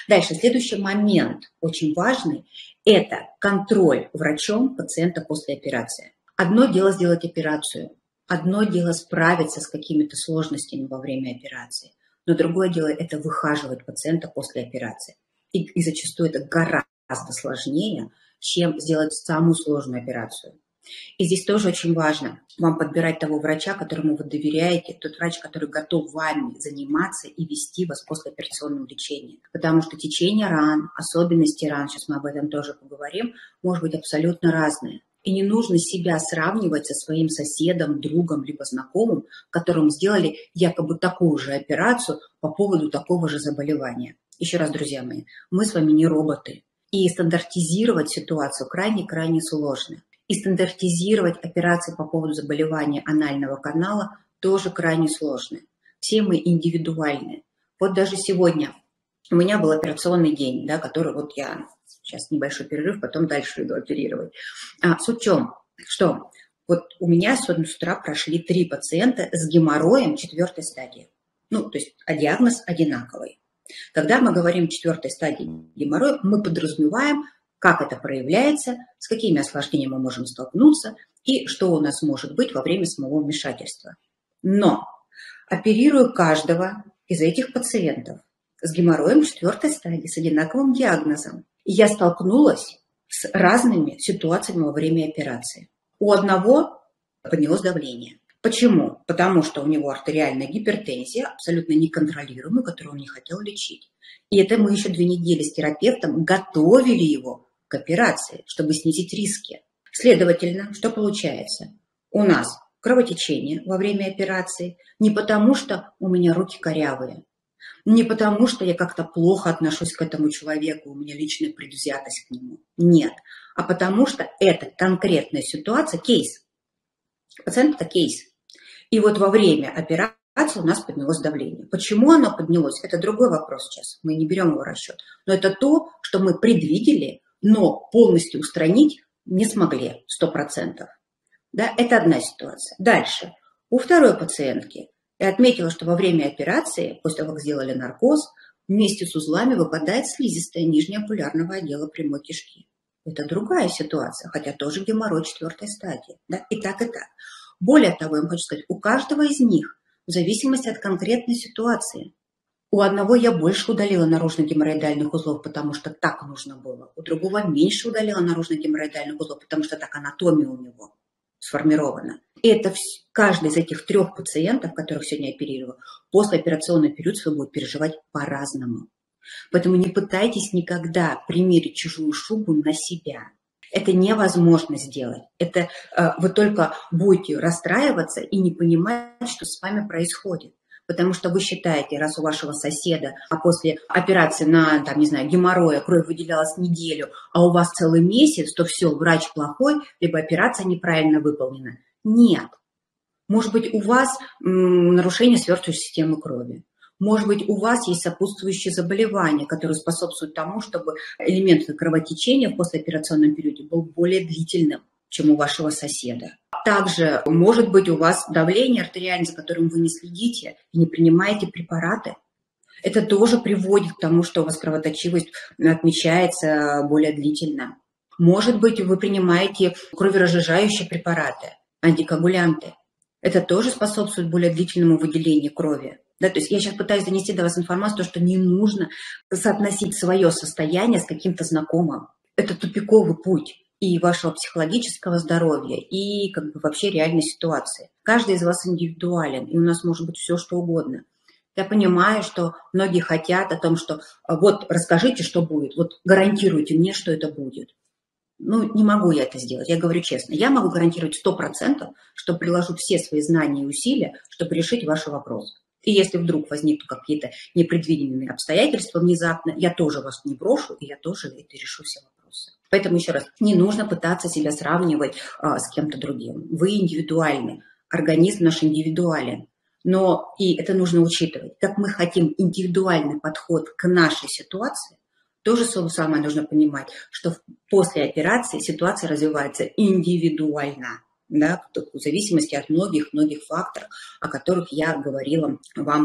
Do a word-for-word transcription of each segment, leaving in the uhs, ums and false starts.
Дальше, следующий момент, очень важный, это контроль врачом пациента после операции. Одно дело сделать операцию, одно дело справиться с какими-то сложностями во время операции, но другое дело это выхаживать пациента после операции. И, и зачастую это гораздо сложнее, чем сделать самую сложную операцию. И здесь тоже очень важно вам подбирать того врача, которому вы доверяете, тот врач, который готов вами заниматься и вести вас после операционного лечения. Потому что течение ран, особенности ран, сейчас мы об этом тоже поговорим, может быть абсолютно разные. И не нужно себя сравнивать со своим соседом, другом, либо знакомым, которым сделали якобы такую же операцию по поводу такого же заболевания. Еще раз, друзья мои, мы с вами не роботы. И стандартизировать ситуацию крайне-крайне сложно. И стандартизировать операции по поводу заболевания анального канала тоже крайне сложно. Все мы индивидуальны. Вот даже сегодня у меня был операционный день, да, который вот я... Сейчас небольшой перерыв, потом дальше иду оперировать. А, суть в чем? Что вот у меня сегодня с утра прошли три пациента с геморроем четвертой стадии. Ну, то есть а диагноз одинаковый. Когда мы говорим четвертой стадии геморроя, мы подразумеваем, как это проявляется, с какими осложнениями мы можем столкнуться и что у нас может быть во время самого вмешательства. Но оперирую каждого из этих пациентов с геморроем четвертой стадии, с одинаковым диагнозом. И я столкнулась с разными ситуациями во время операции. У одного поднялось давление. Почему? Потому что у него артериальная гипертензия, абсолютно неконтролируемая, которую он не хотел лечить. И это мы еще две недели с терапевтом готовили его к операции, чтобы снизить риски. Следовательно, что получается? У нас кровотечение во время операции не потому, что у меня руки корявые, не потому, что я как-то плохо отношусь к этому человеку, у меня личная предвзятость к нему. Нет. А потому что это конкретная ситуация, кейс. Пациент – это кейс. И вот во время операции у нас поднялось давление. Почему оно поднялось? Это другой вопрос сейчас. Мы не берем его в расчет. Но это то, что мы предвидели, но полностью устранить не смогли сто процентов. Да? Это одна ситуация. Дальше. У второй пациентки я отметила, что во время операции, после того, как сделали наркоз, вместе с узлами выпадает слизистая нижнеопулярного отдела прямой кишки. Это другая ситуация, хотя тоже геморрой четвертой стадии. Да? И так, и так. Более того, я вам хочу сказать, у каждого из них, в зависимости от конкретной ситуации, у одного я больше удалила наружных геморроидальных узлов, потому что так нужно было. У другого меньше удалила наружных геморроидальных узлов, потому что так анатомия у него сформирована. И это каждый из этих трех пациентов, которых сегодня оперировала, послеоперационный период свой будет переживать по-разному. Поэтому не пытайтесь никогда примерить чужую шубу на себя. Это невозможно сделать. Это э, вы только будете расстраиваться и не понимать, что с вами происходит. Потому что вы считаете, раз у вашего соседа, а после операции на, там, не знаю, геморроя кровь выделялась неделю, а у вас целый месяц, то все, врач плохой, либо операция неправильно выполнена. Нет. Может быть, у вас м, нарушение свертывающей системы крови. Может быть, у вас есть сопутствующие заболевания, которые способствуют тому, чтобы элемент кровотечения в послеоперационном периоде был более длительным, чем у вашего соседа. Также может быть у вас давление артериальное, за которым вы не следите и не принимаете препараты. Это тоже приводит к тому, что у вас кровоточивость отмечается более длительно. Может быть, вы принимаете кроверазжижающие препараты, антикоагулянты. Это тоже способствует более длительному выделению крови. Да, то есть я сейчас пытаюсь донести до вас информацию, что не нужно соотносить свое состояние с каким-то знакомым. Это тупиковый путь и вашего психологического здоровья, и как бы вообще реальной ситуации. Каждый из вас индивидуален, и у нас может быть все, что угодно. Я понимаю, что многие хотят о том, что вот расскажите, что будет, вот гарантируйте мне, что это будет. Ну, не могу я это сделать, я говорю честно. Я могу гарантировать сто процентов, что приложу все свои знания и усилия, чтобы решить ваш вопрос. И если вдруг возникнут какие-то непредвиденные обстоятельства внезапно, я тоже вас не брошу, и я тоже это решу все вопросы. Поэтому еще раз, не нужно пытаться себя сравнивать а, с кем-то другим. Вы индивидуальны, организм наш индивидуален. Но и это нужно учитывать. Как мы хотим индивидуальный подход к нашей ситуации, то же самое нужно понимать, что после операции ситуация развивается индивидуально, да, в зависимости от многих-многих факторов, о которых я говорила вам уже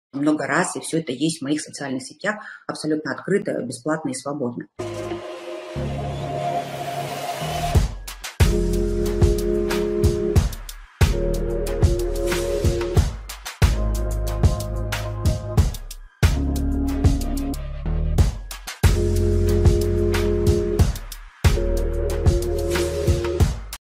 много раз, и все это есть в моих социальных сетях абсолютно открыто, бесплатно и свободно.